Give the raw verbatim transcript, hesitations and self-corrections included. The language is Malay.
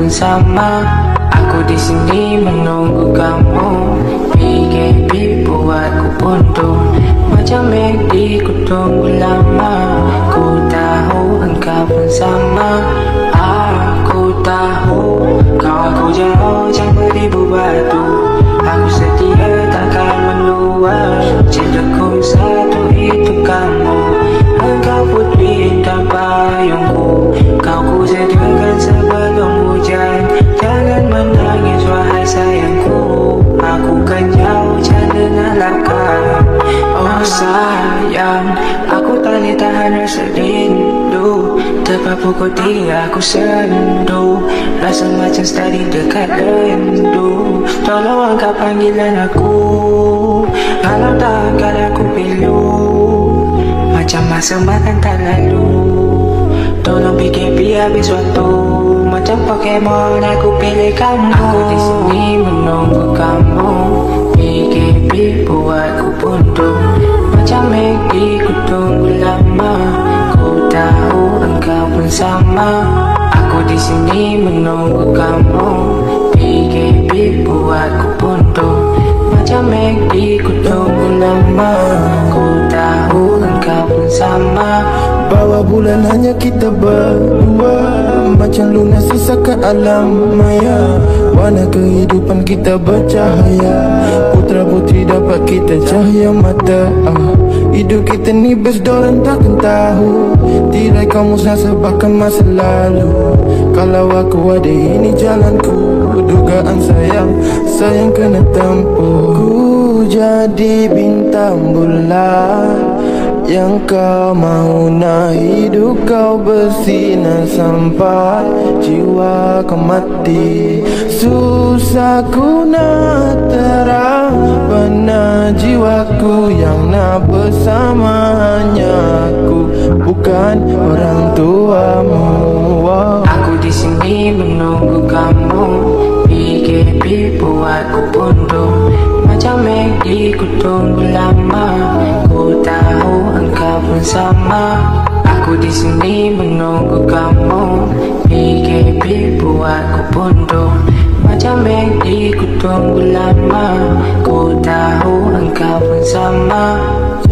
sama. Aku di sini menunggu kamu. P K B buatku buntu. Macam McD ku tunggu lama. Ku tahu engkau pun sama. Aku tahu kau aku jauh macam beribu batu. Aku setia takkan menua. Cintaku satu itu kamu. Engkau putri indah payungku. Kau ku sediakan sebelum hujan. Jangan menangis wahai sayangku. Aku kan jauh dengan lakar. Oh sayang, aku tak boleh tahan rasa rindu. Tepat pukul tiga aku sendu. Rasa macam steady dekat rendu. Tolong angkat panggilan aku. Kalau tak angkat aku pilu. Macam masa makan tak lalu. Tolong P K B habis waktu. Macam Pokemon aku pilih kamu. Aku di sini menunggu kamu. P K B buatku buntu. Macam McD ku tunggu lama. Ku tahu engkau pun sama. Aku di sini menunggu kamu. P K B buatku buntu. Macam McD ku tunggu lama. Ku tahu engkau pun sama. Bawa bulan hanya kita berdua. Macam lunas sisakan alam maya. Warna kehidupan kita bercahaya. Putra putri dapat kita cahaya mata. ah. Hidup kita ni best dorang takkan tahu. Tirai kamu sebabkan masa lalu. Kalau aku ada ini jalanku. Dugaan sayang, sayang kena tempuh. Ku jadi bintang bulan yang kau mau nak hidup kau bersinar sampai jiwa kau mati. Susah ku nak terang benar jiwaku yang nak bersama hanya aku, bukan orang tuamu. Wow. Aku di sini menunggu kamu. P K B buatku buntu. Macam McD ku tunggu lama. Ku tahu engkau pun sama. Aku di sini menunggu kamu. P K B buatku buntu. Macam McD ku tunggu lama. Ku tahu engkau pun sama.